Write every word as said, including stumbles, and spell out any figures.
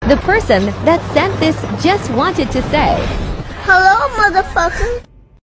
The person that sent this just wanted to say, hello, motherfucker.